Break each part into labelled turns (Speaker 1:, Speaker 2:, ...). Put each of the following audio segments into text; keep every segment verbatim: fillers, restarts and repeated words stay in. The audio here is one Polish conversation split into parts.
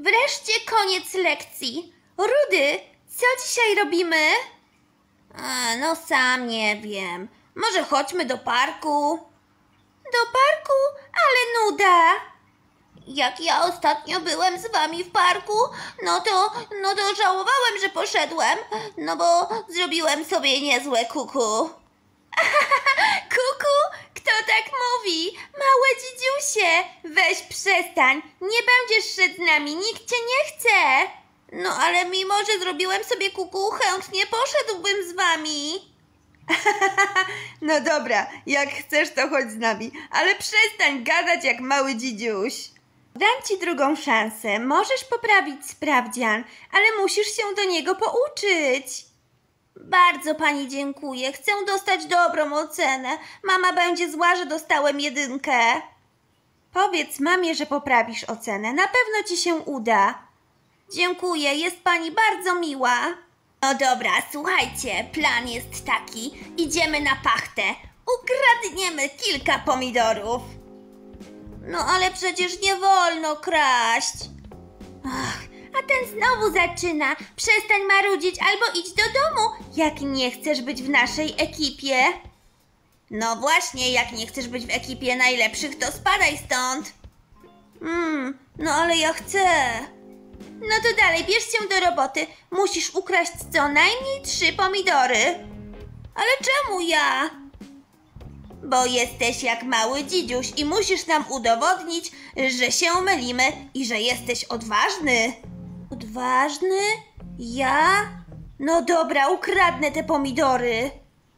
Speaker 1: Wreszcie koniec lekcji. Rudy, co dzisiaj robimy? A, no sam nie wiem. Może chodźmy do parku? Do parku? Ale nuda. Jak ja ostatnio byłem z wami w parku, no to, no to żałowałem, że poszedłem, no bo zrobiłem sobie niezłe kuku. Kuku? Kto tak mówi? Małe dzidziusie, weź przestań, nie będziesz szedł z nami, nikt cię nie chce. No ale mimo, że zrobiłem sobie kuku, chętnie poszedłbym z wami.
Speaker 2: No dobra, jak chcesz, to chodź z nami, ale przestań gadać jak mały dzidziuś.
Speaker 1: Dam ci drugą szansę, możesz poprawić sprawdzian, ale musisz się do niego pouczyć. Bardzo pani dziękuję, chcę dostać dobrą ocenę. Mama będzie zła, że dostałem jedynkę. Powiedz mamie, że poprawisz ocenę, na pewno ci się uda. Dziękuję, jest pani bardzo miła. No dobra, słuchajcie, plan jest taki. Idziemy na pachtę. Ukradniemy kilka pomidorów. No ale przecież nie wolno kraść. Ach, a ten znowu zaczyna. Przestań marudzić albo idź do domu, jak nie chcesz być w naszej ekipie. No właśnie, jak nie chcesz być w ekipie najlepszych, to spadaj stąd. Hmm, no ale ja chcę. No to dalej, bierz się do roboty. Musisz ukraść co najmniej trzy pomidory. Ale czemu ja? Bo jesteś jak mały dzidziuś i musisz nam udowodnić, że się mylimy i że jesteś odważny. Odważny? Ja? No dobra, ukradnę te pomidory.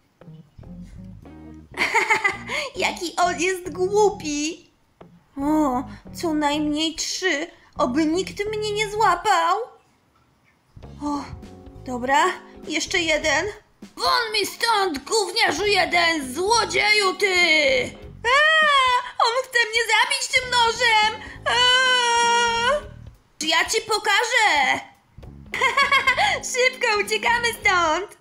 Speaker 1: Jaki on jest głupi. O, co najmniej trzy. Oby nikt mnie nie złapał. O, dobra, jeszcze jeden. Won mi stąd, gówniarzu jeden, złodzieju ty! A, on chce mnie zabić tym nożem! A, ja ci pokażę! Szybko, uciekamy stąd!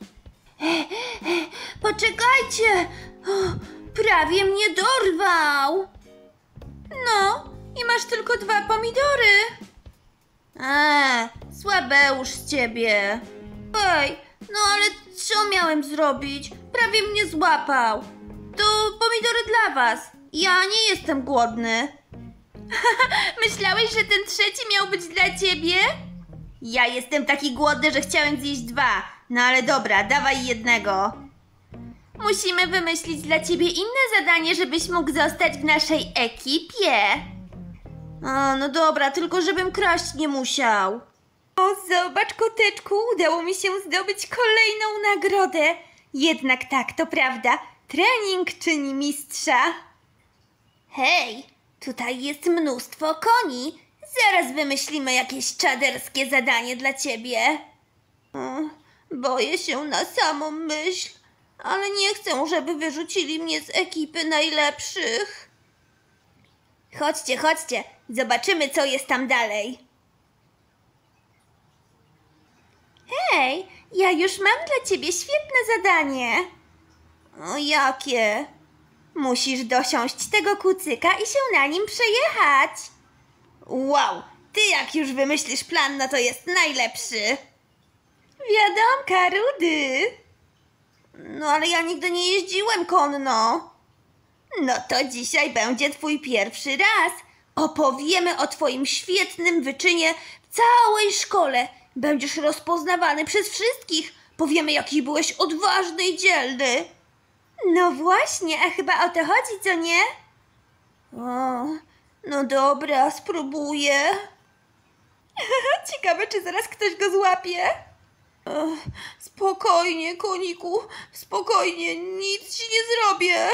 Speaker 1: Poczekajcie! O, prawie mnie dorwał! No, i masz tylko dwa pomidory. A, słabeusz z ciebie. Ej, no ale co miałem zrobić? Prawie mnie złapał. To pomidory dla was. Ja nie jestem głodny. Myślałeś, że ten trzeci miał być dla ciebie? Ja jestem taki głodny, że chciałem zjeść dwa. No ale dobra, dawaj jednego. Musimy wymyślić dla ciebie inne zadanie, żebyś mógł zostać w naszej ekipie. A, no dobra, tylko żebym kraść nie musiał. O, zobacz, koteczku, udało mi się zdobyć kolejną nagrodę. Jednak tak, to prawda, trening czyni mistrza. Hej, tutaj jest mnóstwo koni. Zaraz wymyślimy jakieś czaderskie zadanie dla ciebie. O, boję się na samą myśl, ale nie chcę, żeby wyrzucili mnie z ekipy najlepszych. Chodźcie, chodźcie, zobaczymy, co jest tam dalej. Hej, ja już mam dla ciebie świetne zadanie. O, jakie? Musisz dosiąść tego kucyka i się na nim przejechać. Wow, ty jak już wymyślisz plan, no to jest najlepszy. Wiadomka, Rudy. No ale ja nigdy nie jeździłem konno. No to dzisiaj będzie twój pierwszy raz. Opowiemy o twoim świetnym wyczynie w całej szkole. Będziesz rozpoznawany przez wszystkich. Powiemy, jaki byłeś odważny i dzielny. No właśnie, a chyba o to chodzi, co nie? O, no dobra, spróbuję. Ciekawe, czy zaraz ktoś go złapie. Ech, spokojnie, koniku, spokojnie, nic ci nie zrobię.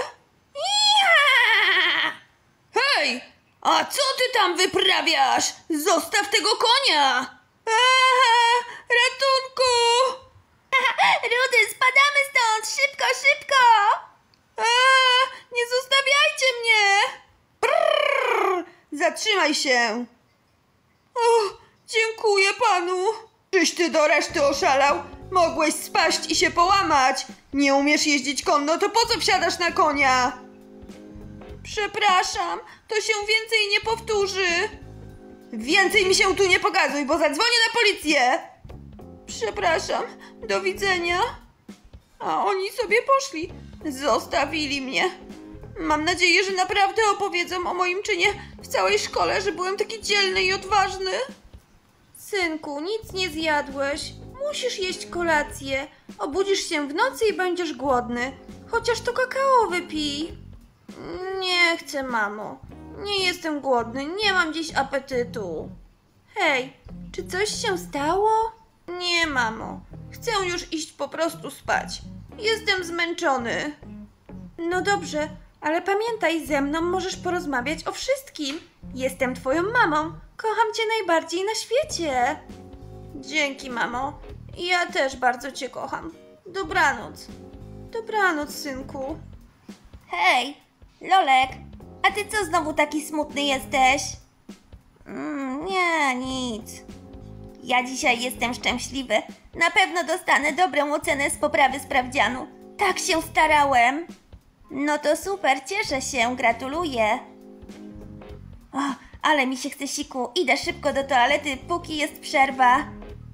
Speaker 1: Ja! Hej, a co ty tam wyprawiasz? Zostaw tego konia! Aha, ratunku! Rudy, spadamy stąd! Szybko, szybko! A, nie zostawiajcie mnie!
Speaker 2: Brrr, zatrzymaj się! O, dziękuję panu! Czyś ty do reszty oszalał? Mogłeś spaść i się połamać! Nie umiesz jeździć konno, to po co wsiadasz na konia?
Speaker 1: Przepraszam, to się więcej nie powtórzy.
Speaker 2: Więcej mi się tu nie pokazuj, bo zadzwonię na policję! Przepraszam, do widzenia. A oni sobie poszli. Zostawili mnie. Mam nadzieję, że naprawdę opowiedzą o moim czynie w całej szkole, że byłem taki dzielny i odważny. Synku, nic nie zjadłeś. Musisz jeść kolację. Obudzisz się w nocy i będziesz głodny. Chociaż to kakao wypij. Nie chcę, mamo. Nie jestem głodny, nie mam dziś apetytu. Hej, czy coś się stało? Nie, mamo. Chcę już iść po prostu spać. Jestem zmęczony. No dobrze, ale pamiętaj, ze mną możesz porozmawiać o wszystkim. Jestem twoją mamą. Kocham cię najbardziej na świecie. Dzięki, mamo. Ja też bardzo cię kocham. Dobranoc. Dobranoc, synku.
Speaker 1: Hej, Lolek, a ty co znowu taki smutny jesteś? Mm, nie, nic. Ja dzisiaj jestem szczęśliwy. Na pewno dostanę dobrą ocenę z poprawy sprawdzianu. Tak się starałem. No to super, cieszę się, gratuluję. O, ale mi się chce siku. Idę szybko do toalety, póki jest przerwa.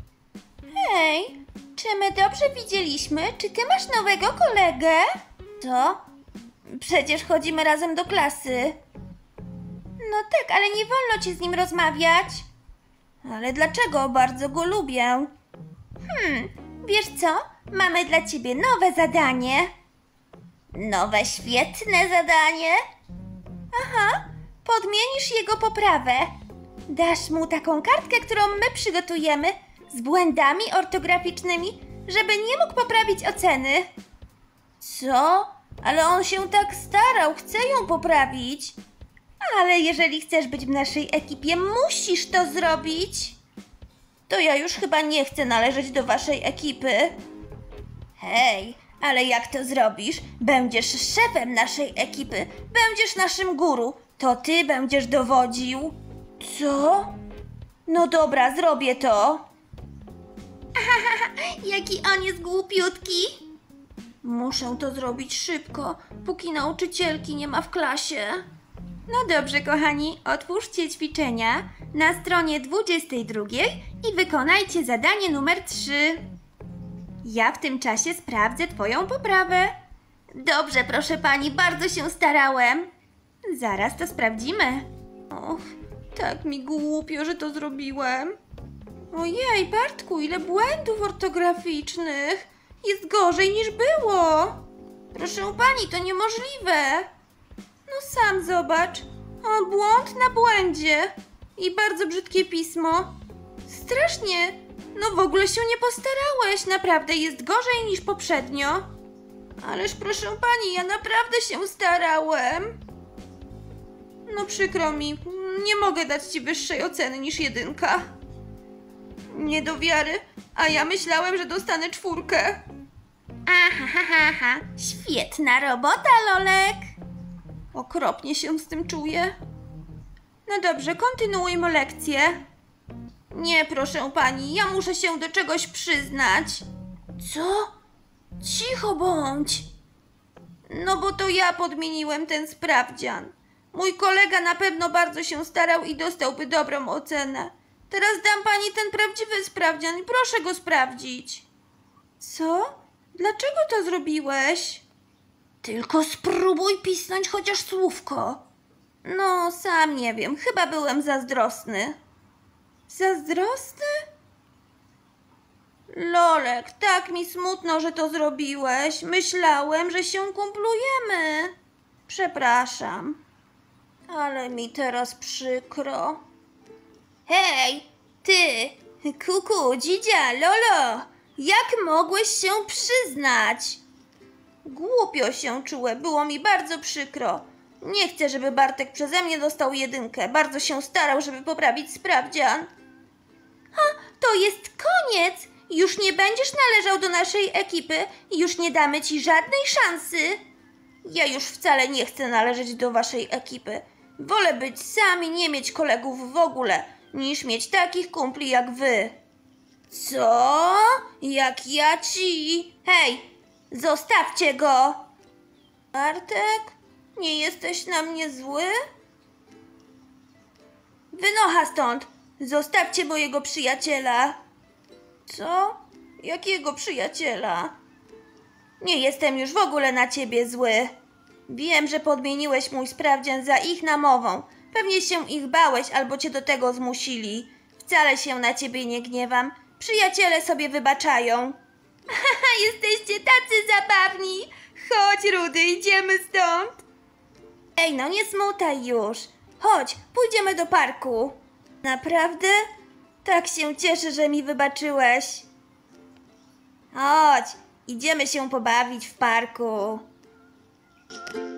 Speaker 1: Hej, czy my dobrze widzieliśmy? Czy ty masz nowego kolegę? Co? Przecież chodzimy razem do klasy. No tak, ale nie wolno ci z nim rozmawiać. Ale dlaczego? Bardzo go lubię. Hmm, wiesz co? Mamy dla ciebie nowe zadanie. Nowe, świetne zadanie? Aha, podmienisz jego poprawę. Dasz mu taką kartkę, którą my przygotujemy z błędami ortograficznymi, żeby nie mógł poprawić oceny. Co? Ale on się tak starał, chce ją poprawić. Ale jeżeli chcesz być w naszej ekipie, musisz to zrobić. To ja już chyba nie chcę należeć do waszej ekipy. Hej, ale jak to zrobisz? Będziesz szefem naszej ekipy, będziesz naszym guru. To ty będziesz dowodził. Co? No dobra, zrobię to. Jaki on jest głupiutki. Muszę to zrobić szybko, póki nauczycielki nie ma w klasie. No dobrze, kochani, otwórzcie ćwiczenia na stronie dwudziestej drugiej i wykonajcie zadanie numer trzy. Ja w tym czasie sprawdzę twoją poprawę. Dobrze, proszę pani, bardzo się starałem. Zaraz to sprawdzimy. Och, tak mi głupio, że to zrobiłem. Ojej, Bartku, ile błędów ortograficznych. Jest gorzej niż było. Proszę pani, to niemożliwe. No sam zobacz. O, błąd na błędzie. I bardzo brzydkie pismo. Strasznie. No w ogóle się nie postarałeś. Naprawdę jest gorzej niż poprzednio. Ależ proszę pani, ja naprawdę się starałem. No przykro mi. Nie mogę dać ci wyższej oceny niż jedynka. Nie do wiary. A ja myślałem, że dostanę czwórkę. Aha, ha, ha, ha. Świetna robota, Lolek. Okropnie się z tym czuję. No dobrze, kontynuujmy lekcję. Nie, proszę pani, ja muszę się do czegoś przyznać. Co? Cicho bądź. No bo to ja podmieniłem ten sprawdzian. Mój kolega na pewno bardzo się starał i dostałby dobrą ocenę. Teraz dam pani ten prawdziwy sprawdzian i proszę go sprawdzić. Co? Dlaczego to zrobiłeś? Tylko spróbuj pisnąć chociaż słówko. No, sam nie wiem. Chyba byłem zazdrosny. Zazdrosny? Lolek, tak mi smutno, że to zrobiłeś. Myślałem, że się kumplujemy. Przepraszam. Ale mi teraz przykro. Hej, ty, kuku, dzidzia, Lolo, jak mogłeś się przyznać? Głupio się czułem, było mi bardzo przykro. Nie chcę, żeby Bartek przeze mnie dostał jedynkę. Bardzo się starał, żeby poprawić sprawdzian. Ha, to jest koniec. Już nie będziesz należał do naszej ekipy i już nie damy ci żadnej szansy. Ja już wcale nie chcę należeć do waszej ekipy. Wolę być sam i nie mieć kolegów w ogóle, niż mieć takich kumpli jak wy. Co? Jak ja ci? Hej, zostawcie go! Bartek, nie jesteś na mnie zły? Wynocha stąd! Zostawcie mojego przyjaciela! Co? Jakiego przyjaciela? Nie jestem już w ogóle na ciebie zły. Wiem, że podmieniłeś mój sprawdzian za ich namową. Pewnie się ich bałeś albo cię do tego zmusili. Wcale się na ciebie nie gniewam. Przyjaciele sobie wybaczają. Haha, jesteście tacy zabawni. Chodź, Rudy, idziemy stąd. Ej, no nie smutaj już. Chodź, pójdziemy do parku. Naprawdę? Tak się cieszę, że mi wybaczyłeś. Chodź, idziemy się pobawić w parku.